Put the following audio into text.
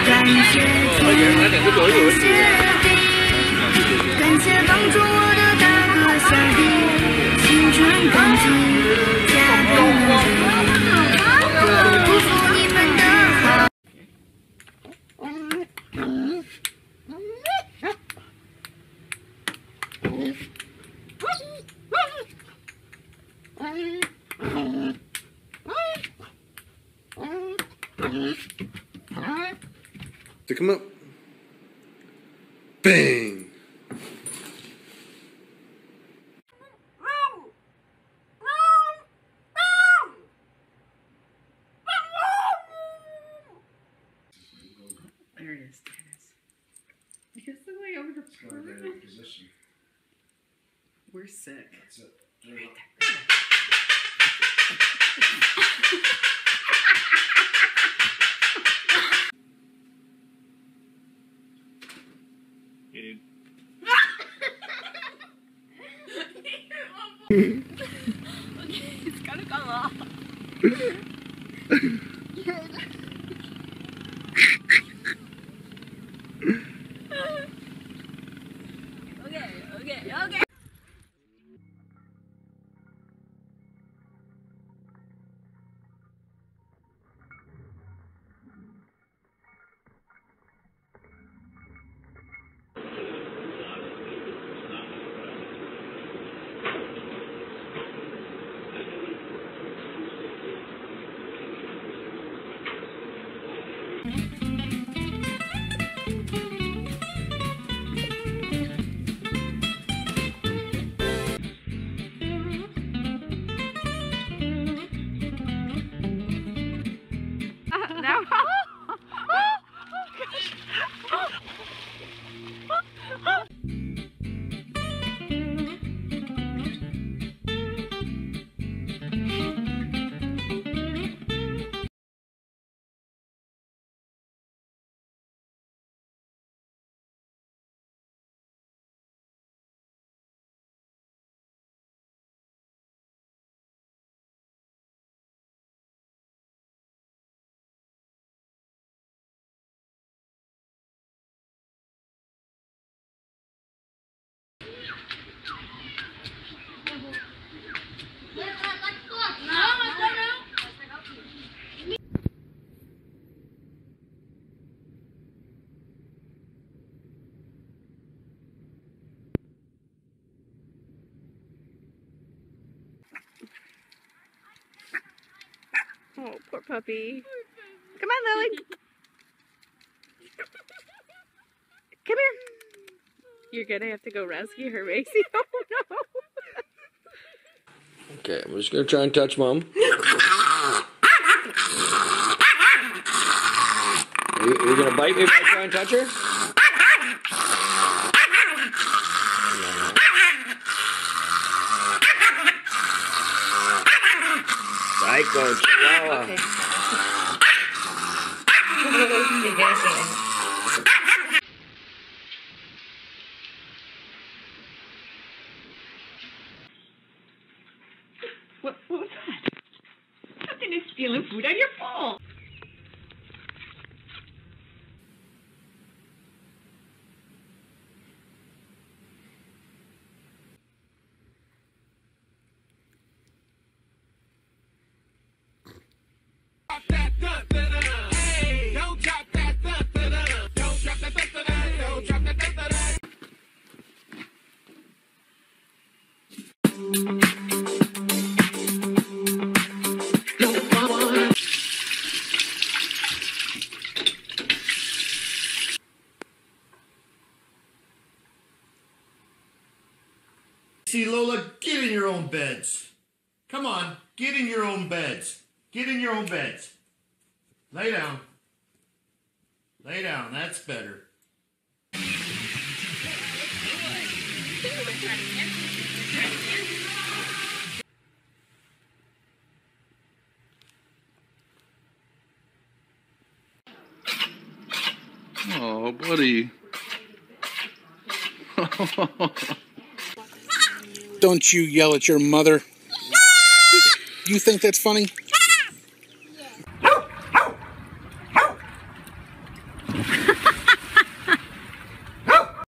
感谢感谢帮助我的大哥小弟，青春感激，加倍努力，不负你们的好。 Stick him up. Bang! There it is. I guess the way over to Position. We're sick. That's it. Right there. Okay, it's gotta come off. Okay. Now. Oh, poor puppy. Come on, Lily. Come here. You're gonna have to go rescue her, Macy. Oh no. Okay, I'm just gonna try and touch Mom. Are you gonna bite me if I try and touch her? Psycho Chihuahua. Okay. What was that? Something is stealing food on your bowl. See, Lola, get in your own beds. Come on, get in your own beds. Get in your own beds. Lay down. Lay down, that's better. Oh, buddy. Don't you yell at your mother. You think that's funny? Bye.